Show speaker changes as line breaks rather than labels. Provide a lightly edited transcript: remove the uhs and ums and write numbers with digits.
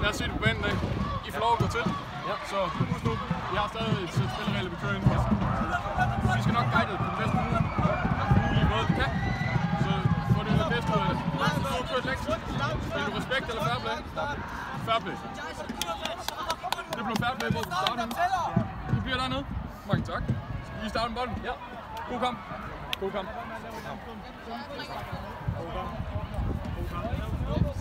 Lad os se det på banen i dag. I får lov at gå til.
Ja.
Så husk nu, vi har stadig et sæt spilleregler, vi kører ind for. Vi skal nok guide det på den bedste mulige måde, vi kan. Så får det bedste ud af det. Så du har kørt lektier. Vil du respekt eller fair play? Fair play. Det blev fair play, hvor du starter henne. I bliver dernede. Mange tak. I starter med bolden.
Ja.
God kamp. God kamp.
God kamp.